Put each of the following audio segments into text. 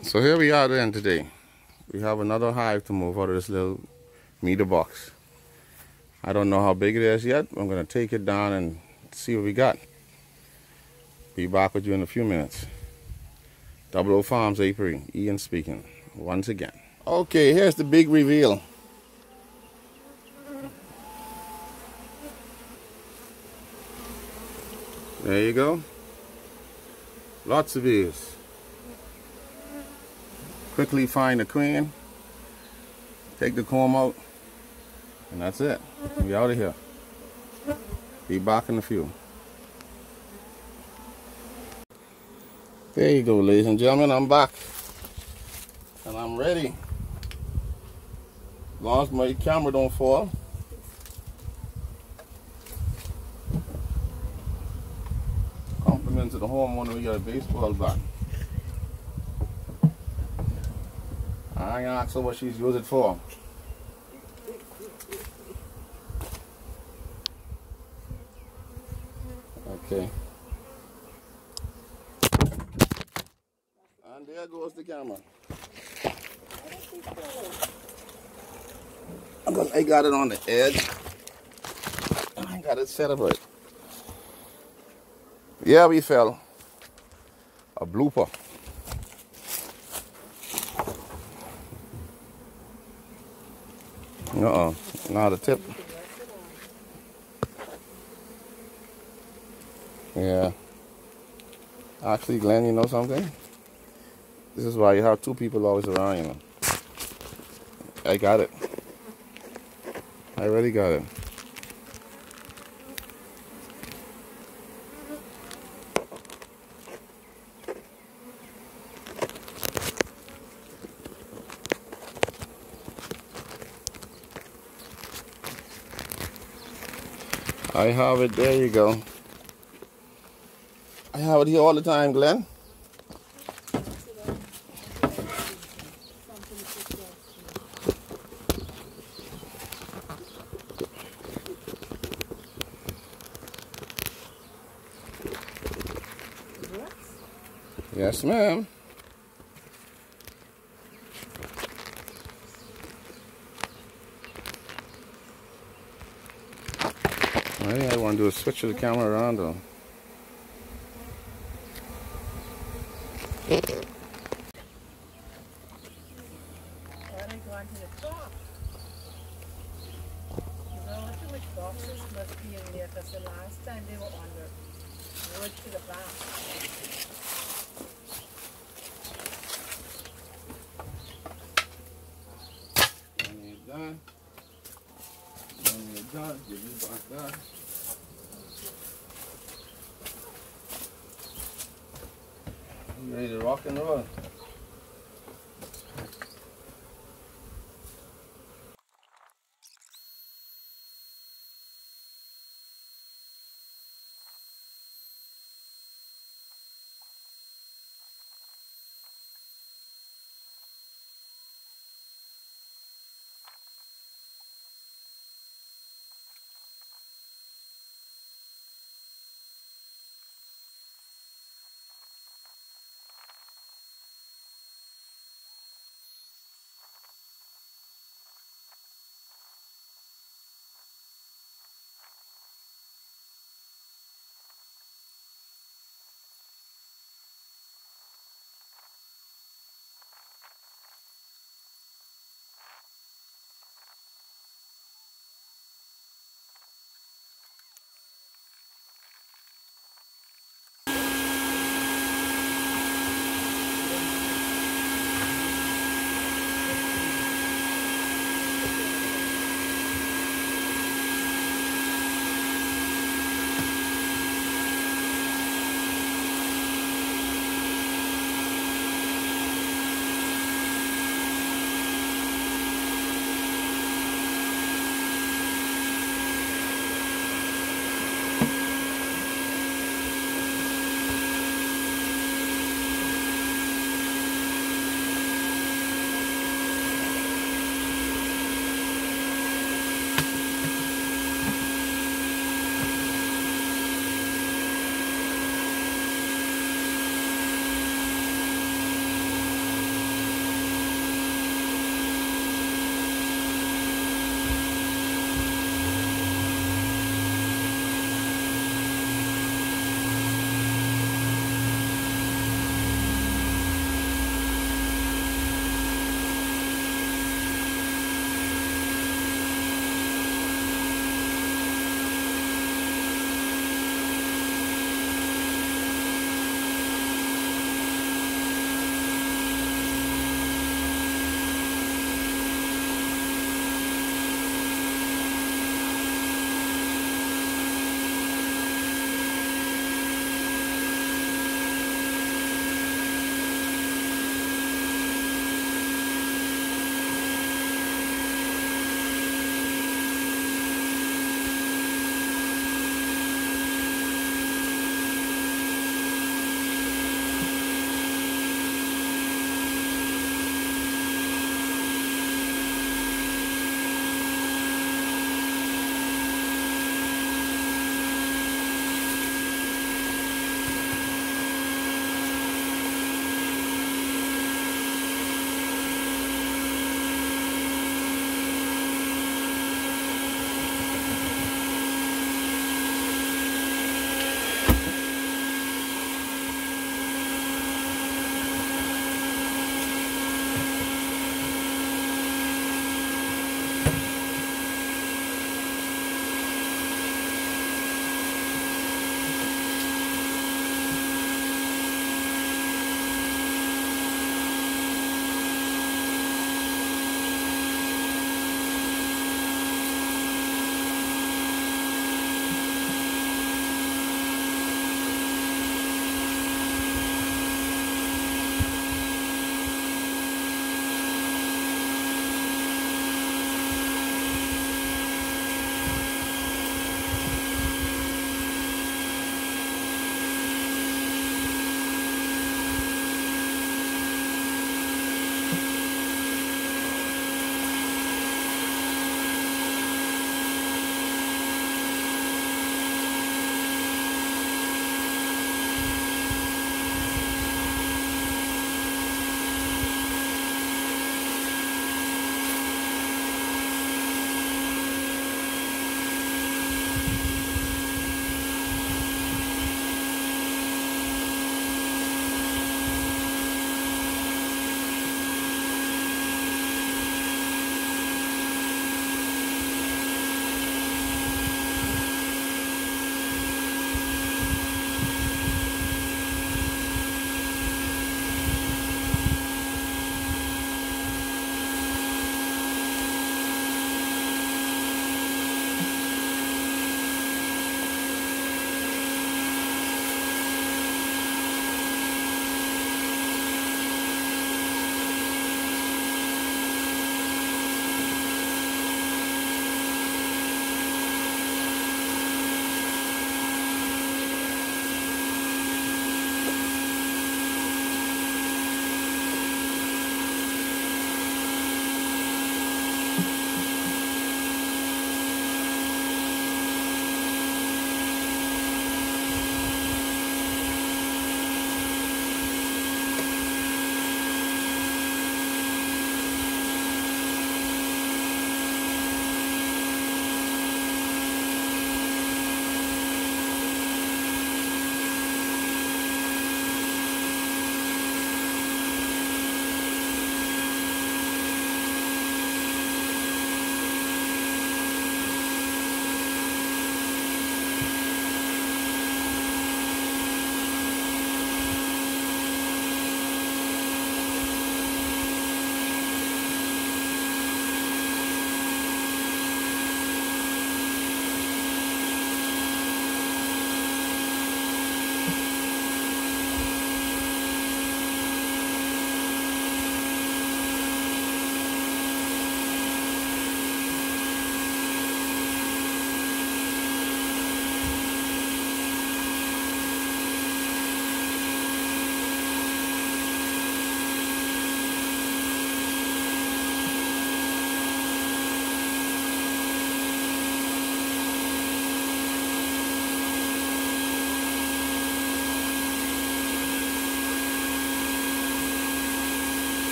So here we are then today. We have another hive to move out of this little meter box. I don't know how big it is yet. I'm going to take it down and see what we got. Be back with you in a few minutes. Double O Farms Apiary, Ian speaking once again. Okay, here's the big reveal. There you go. Lots of bees. Quickly find the queen, take the comb out, and that's it. We out of here. Be back in a few. There you go, ladies and gentlemen. I'm back. And I'm ready. As long as my camera don't fall. Compliment to the homeowner, we got a baseball bat. I ain't asked her what she's used it for. Okay. And there goes the camera. I got it on the edge. I got it set up right. Yeah, we fell. A blooper. Not a tip. Yeah. Actually, Glenn, you know something? This is why you have two people always around, you know. I got it. I already got it. I have it. There you go. I have it here all the time, Glenn. Yes, ma'am. Maybe I want to do is switch the camera around though. Boxes must be in there because the last time they were on the wood to the back. When you're done, give me back that. You ready to rock and roll?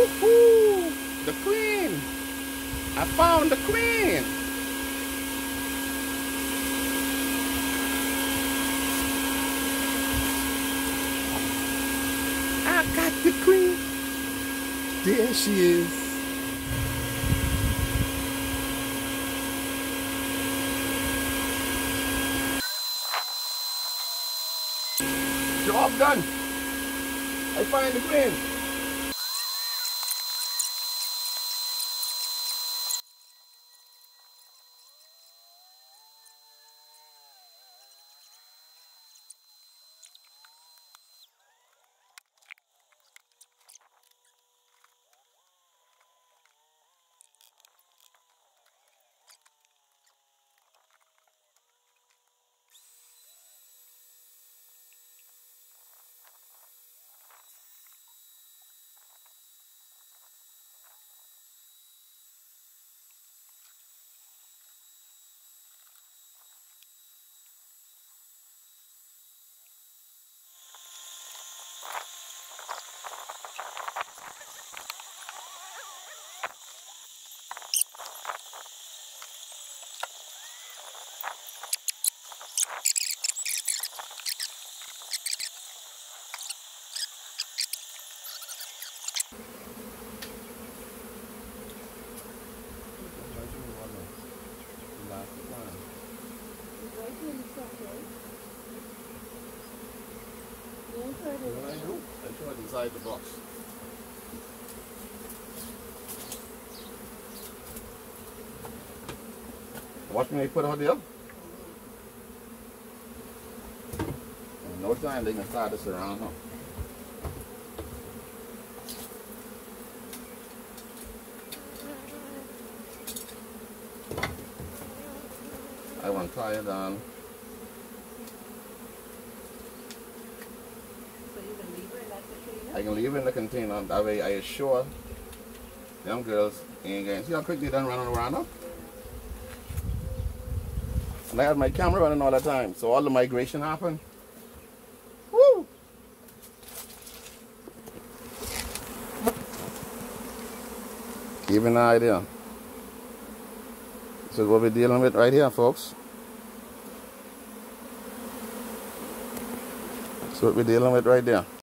Woohoo! The queen! I found the queen! I got the queen! There she is! Job done! I find the queen! I throw it inside the box. Watch me put it out there. No time they can start this around, huh? I want to tie it down. So you can leave it in that container? I can leave it in the container. That way I assure them girls ain't getting. See how quick they done running around now? And I had my camera running all the time, so all the migration happened. Woo! Give an idea. This is what we're dealing with right here, folks. That's what we're dealing with right there.